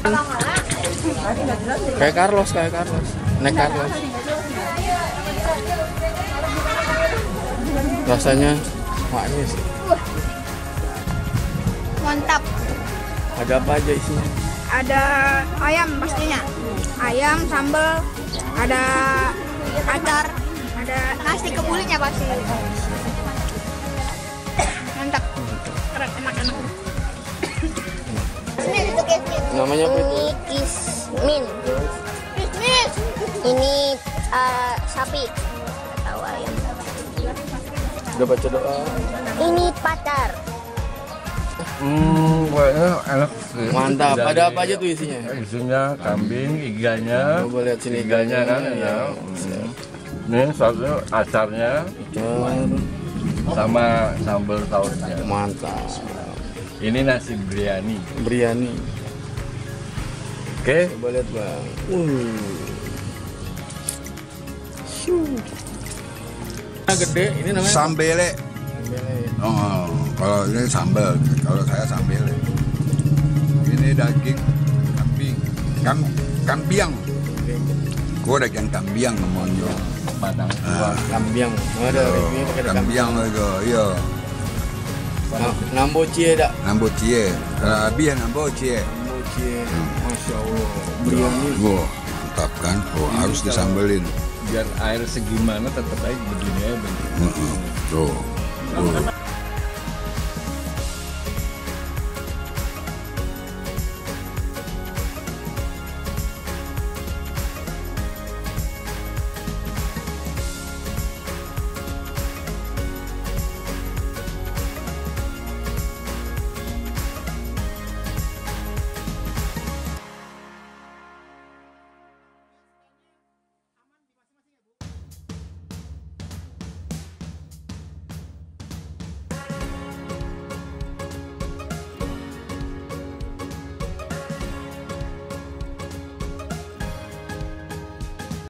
Kayak Carlos, Nek Carlos. Rasanya manis. Mantap. Ada apa aja isinya? Ada ayam pastinya. Ayam, sambal, ada acar, ada nasi kebulinya pasti. Mantap. Keren, enak-enak. Ini itu kismis. Namanya apa itu? Ini kismin. Kismis. Ini sapi. Tahu ayam. Udah baca doa. Ini pacar. Kayaknya enak sih. Mantap. Dari- Ada apa aja tuh isinya? Isinya kambing, iganya. Coba lihat sini Iganya kan ya. ya. Ini satu acarnya sama sambal sausnya. Mantap. Ini nasi biryani. Biryani. Oke. Coba lihat bang. Gede. Ini namanya Sambele. Oh, kalau ini sambal, kalau saya sambele. Ini daging kambing, kambiang. Gua daging kambiang namanya. Padang. Kambiang. Ada reviewnya pakai ada Kambiang itu, iya. Nambo cie dak. Nambo cie, habis nambo cie. Nambo cie. Masya Allah. Biryani. Wah, mantap kan? Oh, harus disambelin. Biar air segimana tetap aja begini aja bentuknya. Tuh.